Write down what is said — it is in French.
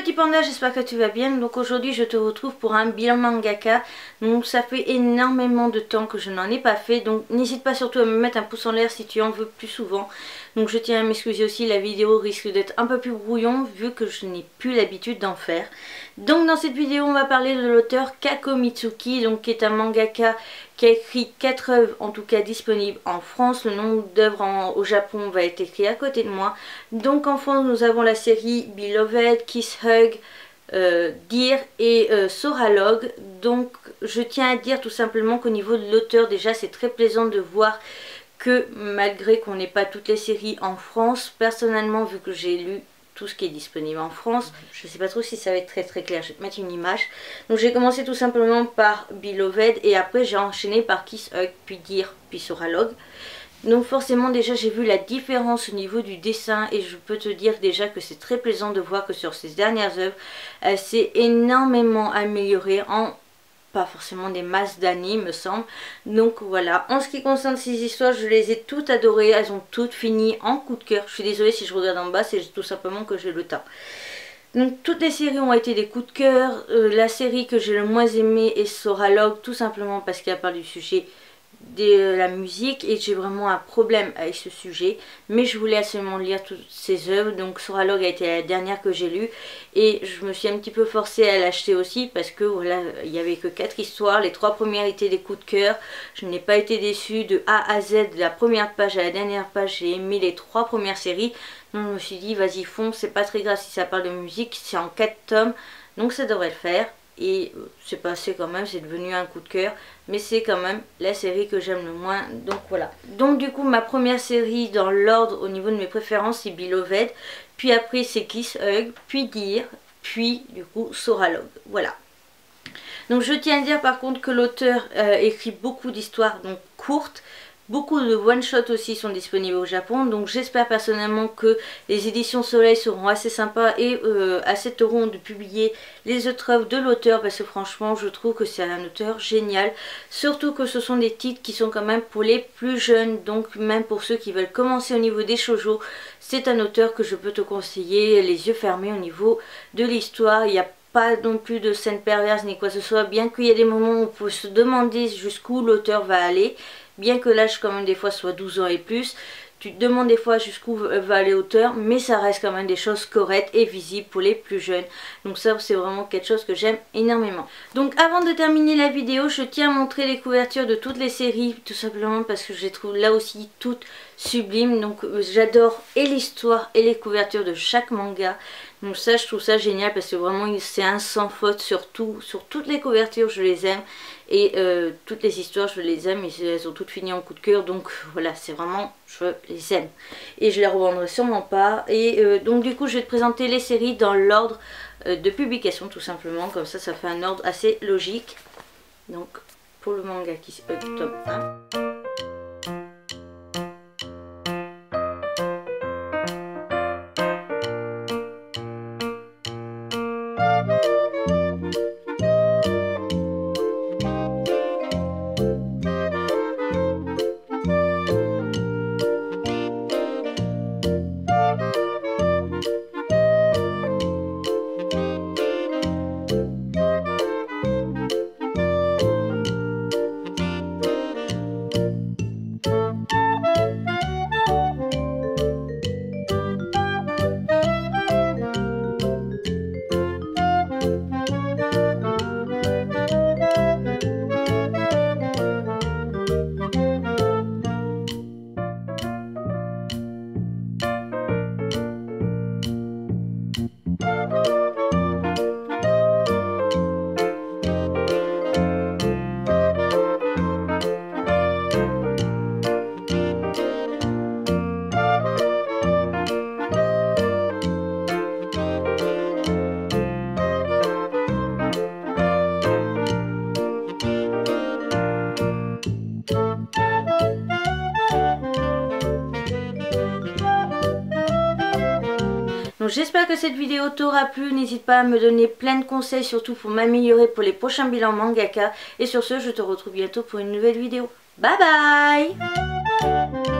petit panda, j'espère que tu vas bien. Donc aujourd'hui je te retrouve pour un bilan mangaka. Donc ça fait énormément de temps que je n'en ai pas fait. Donc n'hésite pas surtout à me mettre un pouce en l'air si tu en veux plus souvent. Donc je tiens à m'excuser aussi, la vidéo risque d'être un peu plus brouillon vu que je n'ai plus l'habitude d'en faire. Donc dans cette vidéo on va parler de l'auteur Kako Mitsuki, donc qui est un mangaka qui a écrit 4 œuvres, en tout cas disponibles en France. Le nombre d'œuvres au Japon va être écrit à côté de moi. Donc en France nous avons la série Beloved, Kiss Hug, Dear et Soralog. Donc je tiens à dire tout simplement qu'au niveau de l'auteur, déjà c'est très plaisant de voir que malgré qu'on n'ait pas toutes les séries en France, personnellement vu que j'ai lu tout ce qui est disponible en France, je sais pas trop si ça va être très clair, je vais te mettre une image. Donc j'ai commencé tout simplement par Beloved et après j'ai enchaîné par Kiss Hug, puis Dear, puis Soralog. Donc forcément déjà j'ai vu la différence au niveau du dessin et je peux te dire déjà que c'est très plaisant de voir que sur ces dernières œuvres elle s'est énormément améliorée en pas forcément des masses d'années me semble. Donc voilà, en ce qui concerne ces histoires, je les ai toutes adorées, elles ont toutes fini en coup de cœur. Je suis désolée si je regarde en bas, c'est tout simplement que j'ai le temps. Donc toutes les séries ont été des coups de cœur. La série que j'ai le moins aimée est Soralog, tout simplement parce qu'elle parle du sujet de la musique et j'ai vraiment un problème avec ce sujet, mais je voulais absolument lire toutes ces œuvres. Donc Soralog a été la dernière que j'ai lue et je me suis un petit peu forcée à l'acheter aussi parce que voilà, il n'y avait que 4 histoires, les 3 premières étaient des coups de cœur, je n'ai pas été déçue de A à Z, de la première page à la dernière page, j'ai aimé les 3 premières séries. Donc je me suis dit vas-y fonce, c'est pas très grave si ça parle de musique, c'est en 4 tomes donc ça devrait le faire. Et c'est passé quand même, c'est devenu un coup de cœur, mais c'est quand même la série que j'aime le moins, donc voilà. Donc du coup ma première série dans l'ordre au niveau de mes préférences c'est Beloved, puis après c'est Kiss Hug, puis Dear, puis du coup Soralog, voilà. Donc je tiens à dire par contre que l'auteur écrit beaucoup d'histoires donc courtes. Beaucoup de one-shot aussi sont disponibles au Japon, donc j'espère personnellement que les éditions Soleil seront assez sympas et accepteront de publier les autres œuvres de l'auteur parce que franchement je trouve que c'est un auteur génial. Surtout que ce sont des titres qui sont quand même pour les plus jeunes, donc même pour ceux qui veulent commencer au niveau des shoujo, c'est un auteur que je peux te conseiller les yeux fermés au niveau de l'histoire. Il n'y a pas non plus de scènes perverses ni quoi que ce soit, bien qu'il y ait des moments où on peut se demander jusqu'où l'auteur va aller. Bien que l'âge quand même des fois soit 12 ans et plus, tu te demandes des fois jusqu'où va aller l'auteur, mais ça reste quand même des choses correctes et visibles pour les plus jeunes. Donc ça c'est vraiment quelque chose que j'aime énormément. Donc avant de terminer la vidéo, je tiens à montrer les couvertures de toutes les séries, tout simplement parce que je les trouve là aussi toutes sublimes. Donc j'adore et l'histoire et les couvertures de chaque manga. Donc ça je trouve ça génial parce que vraiment c'est un sans faute sur toutes les couvertures je les aime. Et toutes les histoires je les aime et elles ont toutes fini en coup de cœur, donc voilà c'est vraiment je les aime et je les revendrai sûrement pas. Et donc du coup je vais te présenter les séries dans l'ordre de publication tout simplement, comme ça fait un ordre assez logique. Donc pour le manga qui tome 1. Donc j'espère que cette vidéo t'aura plu, n'hésite pas à me donner plein de conseils, surtout pour m'améliorer pour les prochains bilans mangaka. Et sur ce, je te retrouve bientôt pour une nouvelle vidéo. Bye bye!